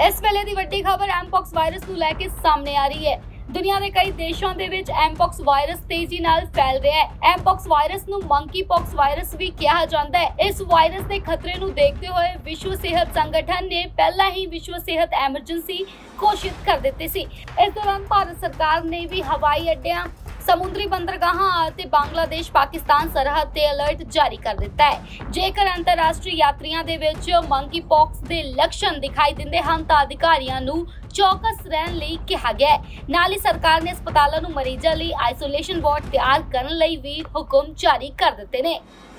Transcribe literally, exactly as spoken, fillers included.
इस वेले दी वड्डी खबर एमपॉक्स वायरस ਨੂੰ ਲੈ ਕੇ ਸਾਹਮਣੇ ਆ ਰਹੀ ਹੈ। दुनिया के कई देशों के विच एमपॉक्स वायरस तेजी नाल फैल रहा है। एमपॉक्स वायरस नूं मंकी पॉक्स वायरस भी कहा जाता है। इस वायरस के खतरे नूं देखते हुए विश्व सेहत संगठन ने पहला ही विश्व सेहत एमरजेंसी घोषित कर दी सी। इस दौरान भारत सरकार ने भी हवाई अड्डियां, समुद्री बंदरगाहां ਅਤੇ बांग्लादेश पाकिस्तान सरहद ते अलर्ट जारी कर दिता है। जेकर अंतरराष्ट्रीय यात्रियों के विच मंकी पॉक्स के लक्षण दिखाई दिंदे हन तां अधिकारियों नूं चौकस रहन लई कहा गया है। नाल ही सरकार ने अस्पतालों नूं मरीजां लई आइसोलेशन वार्ड तैयार करन लई भी हुक्म जारी कर दिते ने।